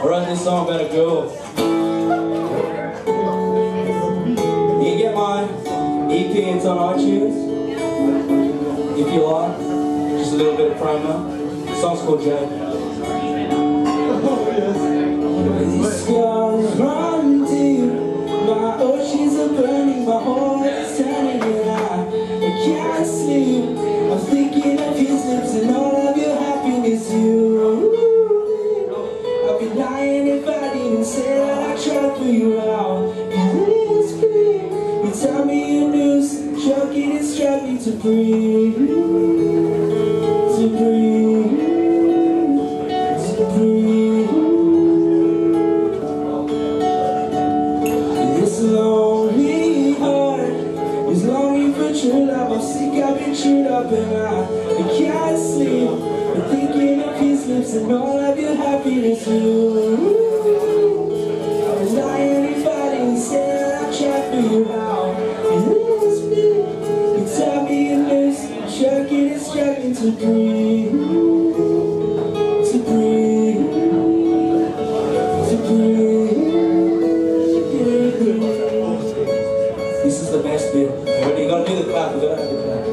I wrote this song about a girl. You can get my EP, it's on iTunes. If you like, just a little bit of promo. The song's called Jade. These scars run deep. My oceans are burning, my heart is turning, and I can't sleep. I'm thinking of his lips and all of your happiness, you. I'd be lying if I didn't say that I tried for you out. You speak, you tell me your news, choking and struggling to breathe, to breathe, to breathe. This lonely heart is longing for true love. I'm sick, I've been chewed up and I can't sleep. I'm thinking of his lips and all of your happiness, you. I was lying if I didn't say that I tried for you out. You speak, you tell me you're loose, choking and struggling to breathe, to breathe, to breathe. This is the best bit. You gotta do the clap, you gotta have the clap.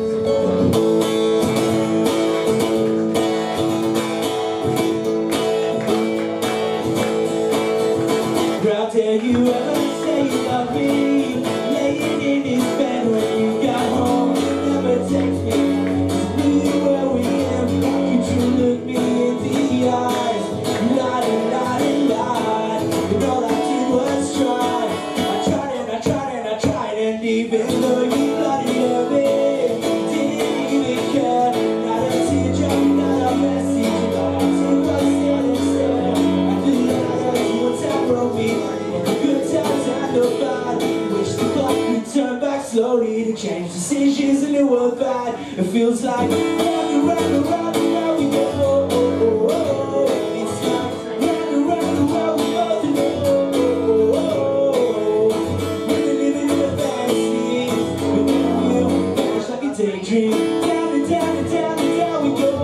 I'll tell you ever say you love me, laying in his bed when you got home. You never text me, just knew where we am. Could you look me in the eyes? You lied and lied and lied, and all I did was try. I tried and I tried and I tried, and even though you bloody love me, didn't even care. Not a teardrop, not a message, not a tear I said and said. I feel like I got you on top of me. Good times and the bad. Wish the clock could turn back slowly to change decisions and it was bad. It feels like round and round and round and round we go. It's like round and round and round we both know. We're living in a fantasy, but then we'll vanish like a daydream. Down and down and down and down we go.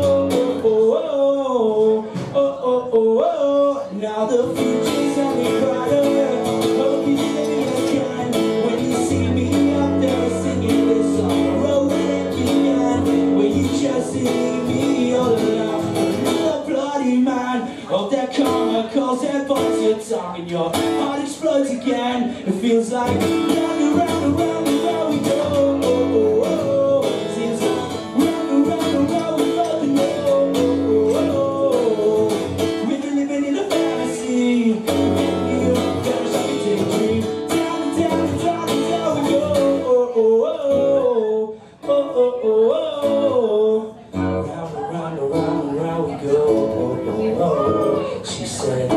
Now the future's only brighter. Hope you live again when you see me up there singing this song. Road that began when you just leave me all alone. Another bloody man of that karma calls and bites your tongue and your heart explodes again. It feels like round and round and round and round we go. Seems like round and round and round we both know. We've been living in a fantasy. Round and round and round we go. She said